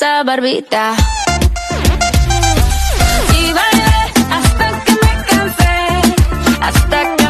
esa barbita. Y bailé hasta que me cansé, hasta que